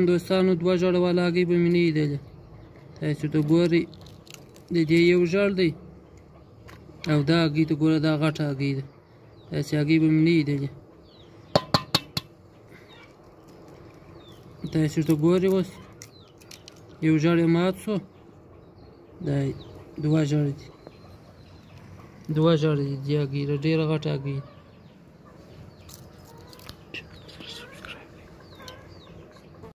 دوستانو دوه ژړه والا هګۍ به مې نه لیدلې. تاسو ته ګورئ د دې یو ژړ دی او دا هګۍ ته ګوره دا غټه هګۍ ده. داسې هګۍ به مې نه لیدلې. تاسو ته ګورئ اوس یو ژړ یې مات شو. دا دوه ژړ دي. دوه ژړ دي دې هګۍ ډېره غټه هګۍ ده.